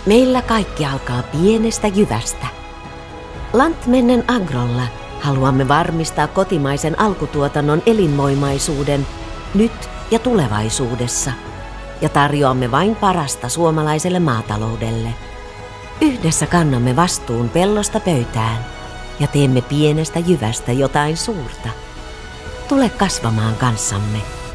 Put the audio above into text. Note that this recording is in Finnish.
Meillä kaikki alkaa pienestä jyvästä. Lantmännen Agrolla haluamme varmistaa kotimaisen alkutuotannon elinvoimaisuuden nyt ja tulevaisuudessa ja tarjoamme vain parasta suomalaiselle maataloudelle. Yhdessä kannamme vastuun pellosta pöytään ja teemme pienestä jyvästä jotain suurta. Tule kasvamaan kanssamme.